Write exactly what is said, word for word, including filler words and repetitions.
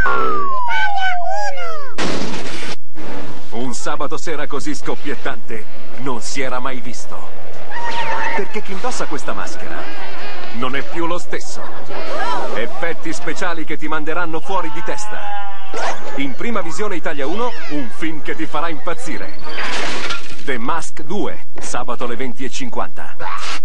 Un sabato sera così scoppiettante non si era mai visto. Perché chi indossa questa maschera non è più lo stesso. Effetti speciali che ti manderanno fuori di testa. In Prima Visione Italia uno, un film che ti farà impazzire. The Mask due, sabato alle venti e cinquanta.